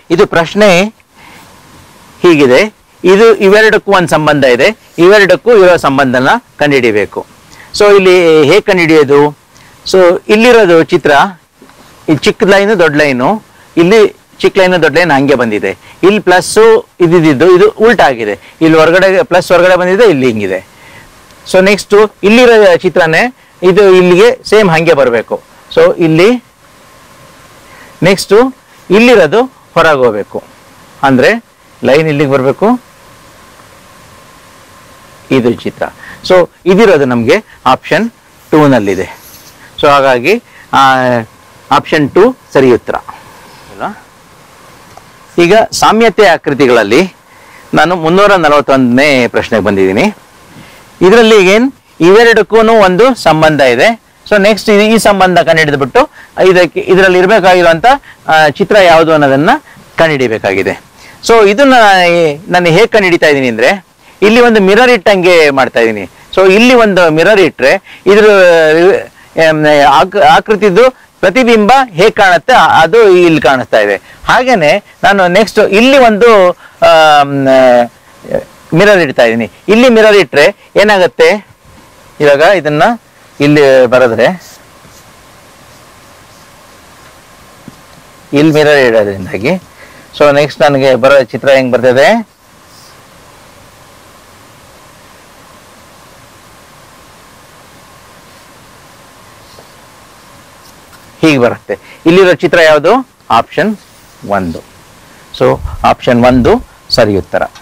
ಇದು ಪ್ರಶ್ನೆ ಹೀಗಿದೆ, ಇದು ಇವೆರಡಕ್ಕೂ ಒಂದು ಸಂಬಂಧ ಇದೆ, ಇವೆರಡಕ್ಕೂ ಇರೋ ಸಂಬಂಧನ ಕಂಡುಹಿಡಿಬೇಕು. ಸೊ ಇಲ್ಲಿ ಹೇಗೆ ಕಂಡುಹಿಡಿಯೋದು? ಸೊ ಇಲ್ಲಿರೋದು ಚಿತ್ರ, ಇಲ್ಲಿ ಚಿಕ್ಕ ಲೈನು ದೊಡ್ಡ ಲೈನು, ಇಲ್ಲಿ ಚಿಕ್ಕ ಲೈನು ದೊಡ್ಡ ಲೈನ್ ಹಂಗೆ ಬಂದಿದೆ. ಇಲ್ಲಿ ಪ್ಲಸ್ಸು ಇದ್ದಿದ್ದು ಇದು ಉಲ್ಟಾ ಆಗಿದೆ, ಇಲ್ಲಿ ಹೊರಗಡೆ ಪ್ಲಸ್ ಹೊರಗಡೆ ಬಂದಿದೆ, ಇಲ್ಲಿ ಹಿಂಗಿದೆ. ಸೊ ನೆಕ್ಸ್ಟು ಇಲ್ಲಿರೋ ಚಿತ್ರನೇ ಇದು ಇಲ್ಲಿಗೆ ಸೇಮ್ ಹಂಗೆ ಬರಬೇಕು. ಸೊ ಇಲ್ಲಿ ನೆಕ್ಸ್ಟು ಇಲ್ಲಿರೋದು ಹೊರಗೆ ಹೋಗ್ಬೇಕು, ಅಂದರೆ ಲೈನ್ ಇಲ್ಲಿಗೆ ಬರಬೇಕು, ಇದು ಚಿತ್ರ. ಸೊ ಇದಿರೋದು ನಮಗೆ ಆಪ್ಷನ್ 2ನಲ್ಲಿದೆ. ಸೊ ಹಾಗಾಗಿ ಆಪ್ಷನ್ 2 ಸರಿ ಉತ್ತರ. ಈಗ ಸಾಮ್ಯತೆ ಆಕೃತಿಗಳಲ್ಲಿ ನಾನು 341ನೇ ಪ್ರಶ್ನೆಗೆ ಬಂದಿದ್ದೀನಿ. ಇದರಲ್ಲಿ ಏನು ಇವೆರಡಕ್ಕೂ ಒಂದು ಸಂಬಂಧ ಇದೆ. ಸೊ ನೆಕ್ಸ್ಟ್ ಈ ಸಂಬಂಧ ಕಂಡುಹಿಡಿದ್ಬಿಟ್ಟು ಇದರಲ್ಲಿ ಇರಬೇಕಾಗಿರುವಂಥ ಚಿತ್ರ ಯಾವುದು ಅನ್ನೋದನ್ನ ಕಂಡುಹಿಡಿಬೇಕಾಗಿದೆ. ಸೊ ಇದನ್ನ ನಾನು ಹೇಗೆ ಕಂಡುಹಿಡಿತಾ ಇದ್ದೀನಿ ಅಂದರೆ, ಇಲ್ಲಿ ಒಂದು ಮಿರರ್ ಇಟ್ಟಂಗೆ ಮಾಡ್ತಾ ಇದ್ದೀನಿ. ಸೊ ಇಲ್ಲಿ ಒಂದು ಮಿರರ್ ಇಟ್ಟರೆ ಇದ್ರ ಆಕೃತಿದು ಪ್ರತಿಬಿಂಬ ಹೇಗೆ ಕಾಣುತ್ತೆ ಅದು ಇಲ್ಲಿ ಕಾಣಿಸ್ತಾ ಇದೆ. ಹಾಗೇನೆ ನಾನು ನೆಕ್ಸ್ಟ್ ಇಲ್ಲಿ ಒಂದು ಮಿರರ್ ಇಡ್ತಾ ಇದ್ದೀನಿ. ಇಲ್ಲಿ ಮಿರರ್ ಇಟ್ಟರೆ ಏನಾಗುತ್ತೆ, ಇವಾಗ ಇದನ್ನ ಇಲ್ಲಿ ಬರೆದ್ರೆ, ಇಲ್ಲಿ ಮಿರರ್ ಇಡೋದ್ರಿಂದಾಗಿ ಸೊ ನೆಕ್ಸ್ಟ್ ನನಗೆ ಬರೋ ಚಿತ್ರ ಹೆಂಗ್ ಬರ್ತದೆ, ಹೀಗೆ ಬರುತ್ತೆ. ಇಲ್ಲಿರೋ ಚಿತ್ರ ಯಾವುದು? ಆಪ್ಷನ್ 1. ಸೊ ಆಪ್ಷನ್ 1 ಸರಿ ಉತ್ತರ.